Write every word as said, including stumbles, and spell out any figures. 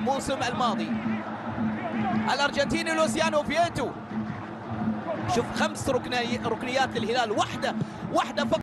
الموسم الماضي. الارجنتيني لوسيانو فييتو، شوف خمس ركنيات للهلال، واحده واحده فقط